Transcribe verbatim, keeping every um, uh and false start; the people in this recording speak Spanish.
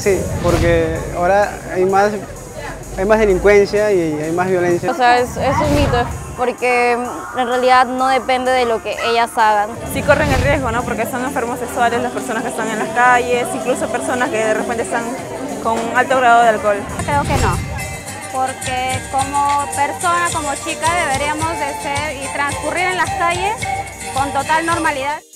Sí, porque ahora hay más, hay más delincuencia y hay más violencia. O sea, es, es un mito, porque en realidad no depende de lo que ellas hagan. Sí corren el riesgo, ¿no? Porque son enfermos sexuales las personas que están en las calles, incluso personas que de repente están con un alto grado de alcohol. Creo que no, porque como persona, como chica, deberíamos de ser y transcurrir en las calles con total normalidad.